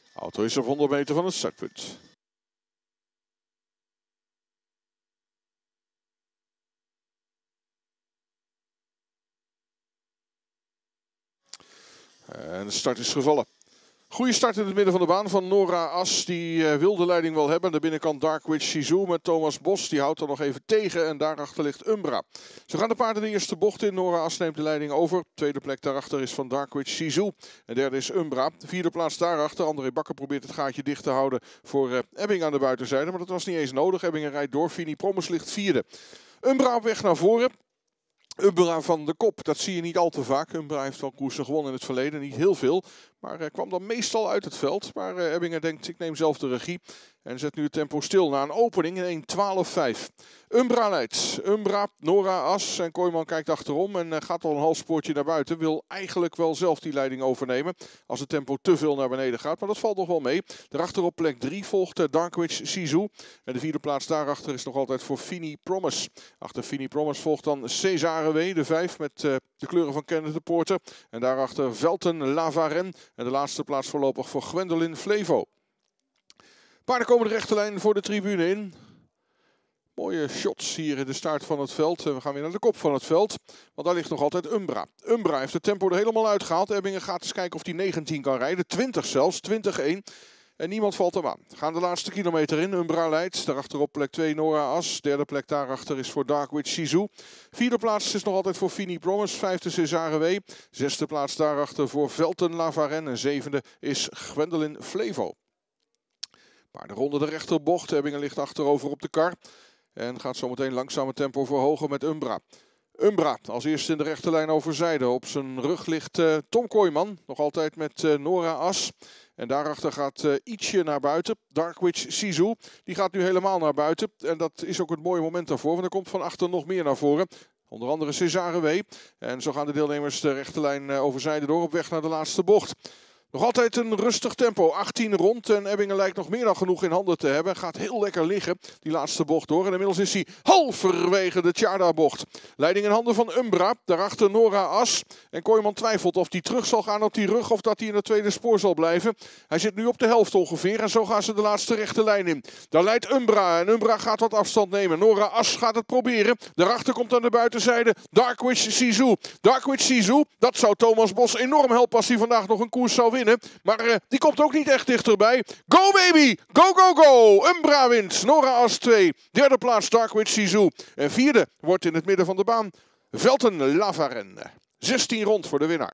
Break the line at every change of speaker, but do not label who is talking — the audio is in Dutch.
Auto is op 100 meter van het startpunt. En de start is gevallen. Goede start in het midden van de baan van Nora As. Die wil de leiding wel hebben. Aan de binnenkant Darkwitch Sisu met Thomas Bos. Die houdt er nog even tegen. En daarachter ligt Umbra. Zo gaan de paarden de eerste bocht in. Nora As neemt de leiding over. Tweede plek daarachter is van Darkwitch Sisu. En derde is Umbra. De vierde plaats daarachter. André Bakker probeert het gaatje dicht te houden voor Ebbing aan de buitenzijde. Maar dat was niet eens nodig. Ebbing rijdt door. Fini Promes ligt vierde. Umbra op weg naar voren. Umbra van de kop, dat zie je niet al te vaak. Umbra heeft wel koersen gewonnen in het verleden, niet heel veel. Maar kwam dan meestal uit het veld. Maar Ebbingen denkt, ik neem zelf de regie. En zet nu het tempo stil na een opening in 1:12:5. Umbra leidt. Umbra, Nora As en Kooijman kijkt achterom en gaat al een half spoortje naar buiten. Wil eigenlijk wel zelf die leiding overnemen als het tempo te veel naar beneden gaat. Maar dat valt nog wel mee. Daarachter op plek 3 volgt Darkwitch Sisu. En de vierde plaats daarachter is nog altijd voor Fini Promes. Achter Fini Promes volgt dan Cesare W, de 5 met de kleuren van Kenneth de Porter. En daarachter Velten Lavaren. En de laatste plaats voorlopig voor Gwendolyn Flevo. Paarden komen de rechte lijn voor de tribune in. Mooie shots hier in de start van het veld. We gaan weer naar de kop van het veld. Want daar ligt nog altijd Umbra. Umbra heeft het tempo er helemaal uitgehaald. Ebbingen gaat eens kijken of hij 19 kan rijden. 20 zelfs. 20-1. En niemand valt hem aan. Gaan de laatste kilometer in. Umbra leidt. Daarachter op plek 2 Nora As. Derde plek daarachter is voor Darkwitch Sisu. Vierde plaats is nog altijd voor Fini Promes. Vijfde Cesare W. Zesde plaats daarachter voor Velten Lavaren. En zevende is Gwendolyn Flevo. Paarden ronden de rechterbocht. Ebbingen ligt achterover op de kar. En gaat zometeen langzaam het tempo verhogen met Umbra. Umbra als eerste in de rechterlijn overzijde. Op zijn rug ligt Tom Kooijman. Nog altijd met Nora As. En daarachter gaat ietsje naar buiten. Darkwitch Sisu. Die gaat nu helemaal naar buiten. En dat is ook het mooie moment daarvoor. Want er komt van achter nog meer naar voren. Onder andere Cesare W. En zo gaan de deelnemers de rechterlijn overzijde door op weg naar de laatste bocht. Nog altijd een rustig tempo, 18 rond en Ebbingen lijkt nog meer dan genoeg in handen te hebben. Gaat heel lekker liggen, die laatste bocht door. En inmiddels is hij halverwege de Tjarda-bocht. Leiding in handen van Umbra, daarachter Nora As. En Kooijman twijfelt of hij terug zal gaan op die rug of dat hij in het tweede spoor zal blijven. Hij zit nu op de helft ongeveer en zo gaan ze de laatste rechte lijn in. Daar leidt Umbra en Umbra gaat wat afstand nemen. Nora As gaat het proberen. Daarachter komt aan de buitenzijde Darkwitch Sisu. Darkwitch Sisu, dat zou Thomas Bos enorm helpen als hij vandaag nog een koers zou winnen. Maar die komt ook niet echt dichterbij. Go baby! Go, go, go! Umbra wint. Nora As 2. Derde plaats Darkwitch Sisu. En vierde wordt in het midden van de baan Velten Lavaren. 16 rond voor de winnaar.